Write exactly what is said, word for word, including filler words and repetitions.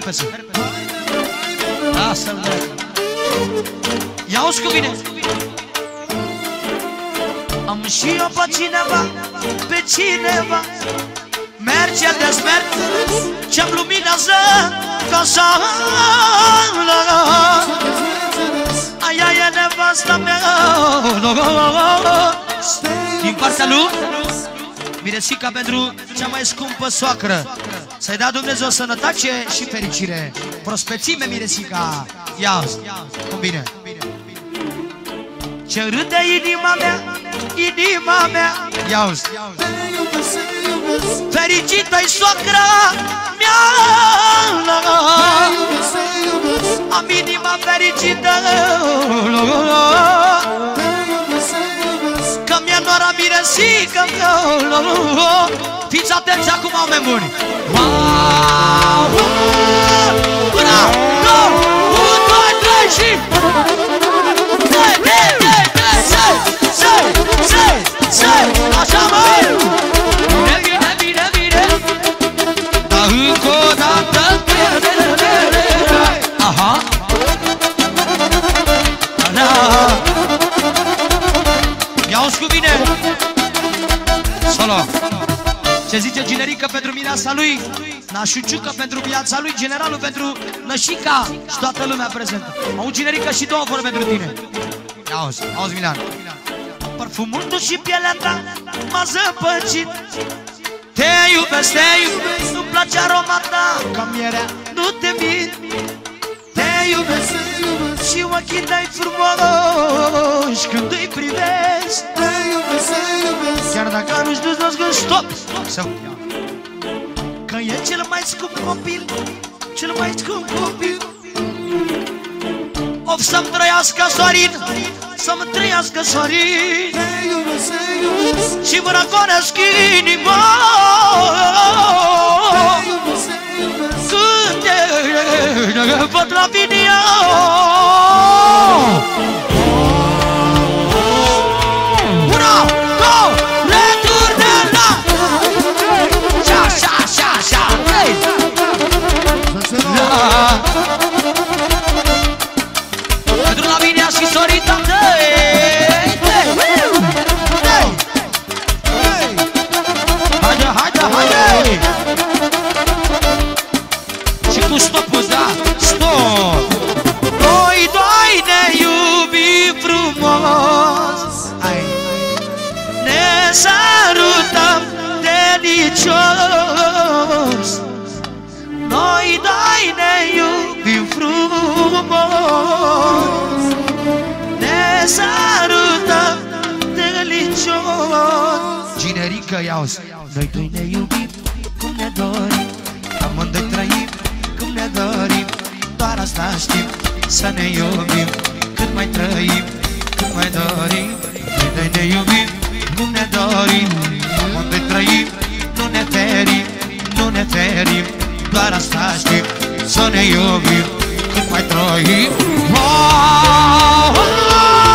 repede. Lasă-l, bă. Ia-uzi cu mine. Am și eu pe cineva, pe cineva, merge de smert, ce-mi luminează casa. Aia e nevasta mea. Din partea lui Miresica pentru cea mai scumpă soacră. Să-i dea Dumnezeu sănătate și fericire. Prospețime, Miresica. Ia-uzi, cum bine. Ce râde inima mea, inima mea. Ia-uzi. Fericită-i soacra mea. Am inima fericită, că mi-e nora Miresica. Fiți atenți acum, oameni buni. Până, două, unu, doi, trei și așa, măi! Bine, bine, bine, bine! Dar încă o dată. Aha! Ia-uzi cu bine! Solo! Ce zice Ginerică pentru mireasa lui, Nașuciucă pentru viața lui, Generalul pentru Nășica și toată lumea prezentă. Auzi, Ginerică, și două vorbe pentru tine. Ia-uzi, auzi, Milan. Parfumul tu și pielea ta m-a zăpăcit. Te iubesc, te iubesc, nu-mi place aroma ta ca mierea, nu te mint. Te iubesc, te iubesc și ochii tăi frumoși când îi privesc. Te iubesc, te iubesc, chiar dacă nu-și duci dos gând, stop! Că e cel mai scump copil, cel mai scump copil. Of, să-mi trăiască Sorin, să-mi trăiască Sorin, și mă răgonesc inima când te văd la vinia. Una, două, returne la șa, șa, șa, șa, hei! Pentru Lavinia și Sorita, hei! Haide, haide, haide! Și cu stopul, da, stop! Noi doi ne iubim frumos, hai! Ne sărutăm delicios. Noi doi ne iubim frumos, ne sărutăm delicios. Ginerică, ia-uzi. Noi doi ne iubim cum ne dorim, amândoi trăim cum ne dorim. Doar asta știm, să ne iubim cât mai trăim, cât mai dorim. Noi doi ne iubim cum ne dorim, amândoi trăim, nu ne ferim, nu ne ferim. Doar asta știm, să ne iubim cât mai trăim. Oh, oh, oh.